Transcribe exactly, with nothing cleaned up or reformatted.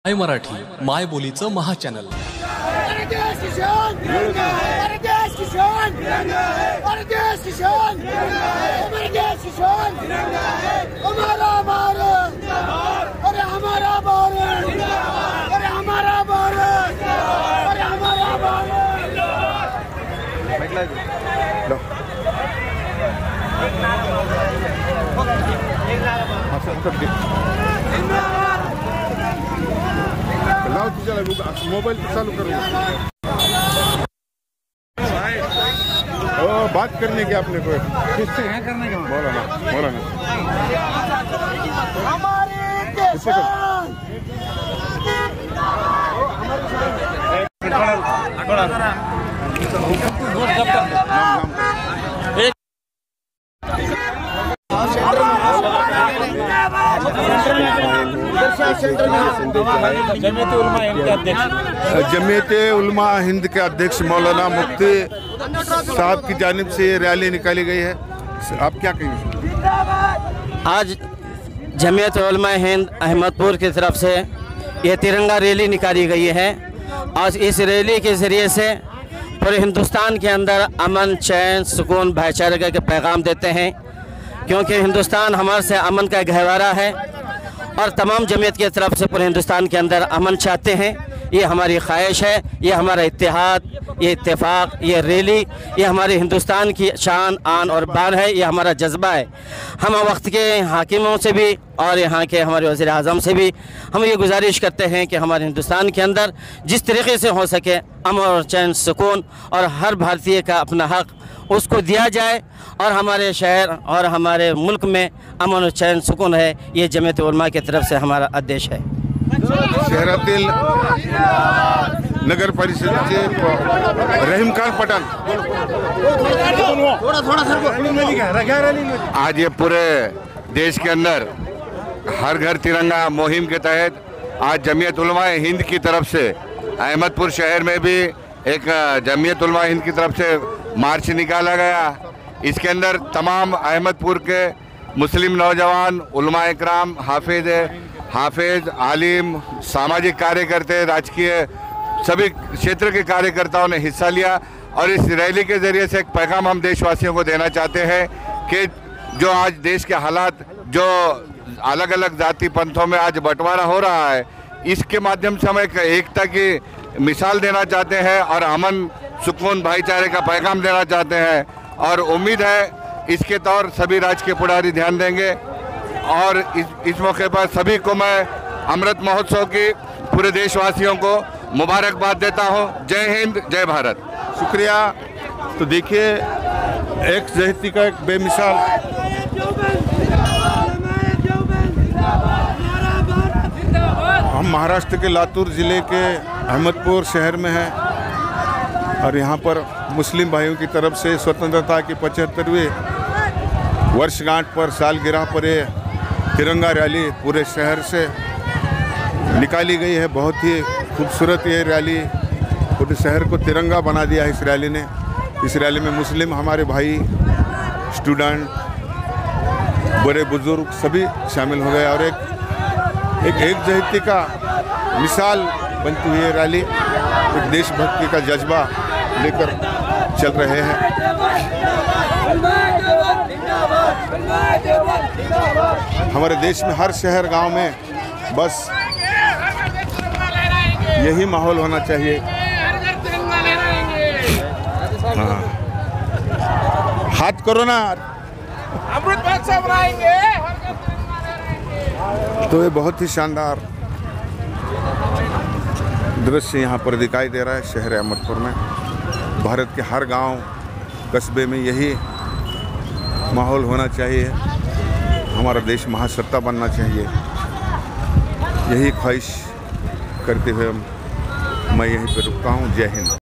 My Marathi माय बोलीचं महाचॅनल। मोबाइल चालू करो। ओ, बात करने की आपने कोई किससे है करने का? बोला ना बोला ना जमीयत उलमा हिंद के अध्यक्ष मौलाना मुफ्ती साहब की जानिब से ये रैली निकाली गई है। आप क्या कहेंगे? आज जमीयत उलमा हिंद अहमदपुर की तरफ से ये तिरंगा रैली निकाली गई है। आज इस रैली के ज़रिए से पूरे हिंदुस्तान के अंदर अमन, चैन, सुकून, भाईचारे के पैगाम देते हैं, क्योंकि हिंदुस्तान हमारे से अमन का गहवारा है और तमाम जमीयत की तरफ से पूरे हिंदुस्तान के अंदर अमन चाहते हैं। ये हमारी ख्वाहिश है, ये हमारा इत्तेहाद, ये इत्तेफाक, ये रैली, ये हमारे हिंदुस्तान की शान, आन और बान है। ये हमारा जज्बा है। हम वक्त के हाकिमों से भी और यहाँ के हमारे वज़ीर आज़म से भी हम ये गुजारिश करते हैं कि हमारे हिंदुस्तान के अंदर जिस तरीके से हो सके अमन और चैन, सुकून और हर भारतीय का अपना हक़ उसको दिया जाए और हमारे शहर और हमारे मुल्क में अमन और चैन, सुकून है। ये जमीयत उलमा की तरफ से हमारा आदेश है। शहरातील नगर परिषद के रहीम खान पठाण आज ये पूरे देश के अंदर हर घर तिरंगा मुहिम के तहत आज जमीयत उलमा हिंद की तरफ से अहमदपुर शहर में भी एक जमीयत उलमा हिंद की तरफ से मार्च निकाला गया। इसके अंदर तमाम अहमदपुर के मुस्लिम नौजवान, उलमा इकराम, हाफिज हाफिज आलिम, सामाजिक कार्यकर्ते, राजकीय सभी क्षेत्र के कार्यकर्ताओं ने हिस्सा लिया और इस रैली के ज़रिए से एक पैगाम हम देशवासियों को देना चाहते हैं कि जो आज देश के हालात, जो अलग अलग जाति पंथों में आज बंटवारा हो रहा है, इसके माध्यम से हम एक एकता की मिसाल देना चाहते हैं और अमन, सुकून, भाईचारे का पैगाम देना चाहते हैं और उम्मीद है इसके तौर सभी राजकीय पुजारी ध्यान देंगे। और इस इस मौके पर सभी को मैं अमृत महोत्सव की पूरे देशवासियों को मुबारकबाद देता हूं। जय हिंद, जय भारत। शुक्रिया। तो देखिए, एक जहती का एक बेमिसाल हम महाराष्ट्र के लातूर ज़िले के अहमदपुर शहर में हैं और यहाँ पर मुस्लिम भाइयों की तरफ से स्वतंत्रता की पचहत्तरवीं वर्षगांठ पर सालगिरह पर ये तिरंगा रैली पूरे शहर से निकाली गई है। बहुत ही खूबसूरत ये रैली, पूरे शहर को तिरंगा बना दिया है इस रैली ने। इस रैली में मुस्लिम हमारे भाई, स्टूडेंट, बड़े बुजुर्ग सभी शामिल हो गए और एक एक एकजुटता का मिसाल बनती हुई ये रैली एक देशभक्ति का जज्बा लेकर चल रहे हैं। हमारे देश में हर शहर गांव में बस यही माहौल होना चाहिए। हाँ, हाथ करो ना। तो ये बहुत ही शानदार दृश्य यहाँ पर दिखाई दे रहा है शहर अहमदपुर में। भारत के हर गांव, कस्बे में यही माहौल होना चाहिए। हमारा देश महासत्ता बनना चाहिए। यही ख्वाहिश करते हुए मैं यहीं पर रुकता हूँ। जय हिंद।